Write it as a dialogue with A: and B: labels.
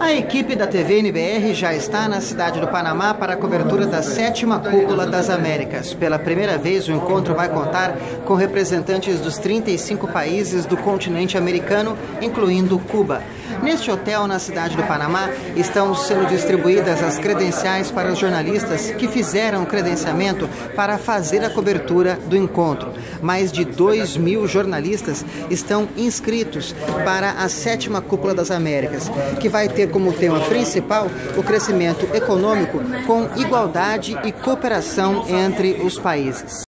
A: A equipe da TV NBR já está na cidade do Panamá para a cobertura da 7ª Cúpula das Américas. Pela primeira vez, o encontro vai contar com representantes dos 35 países do continente americano, incluindo Cuba. Neste hotel, na cidade do Panamá, estão sendo distribuídas as credenciais para os jornalistas que fizeram o credenciamento para fazer a cobertura do encontro. Mais de 2.000 jornalistas estão inscritos para a 7ª Cúpula das Américas, que vai ter como tema principal o crescimento econômico com igualdade e cooperação entre os países.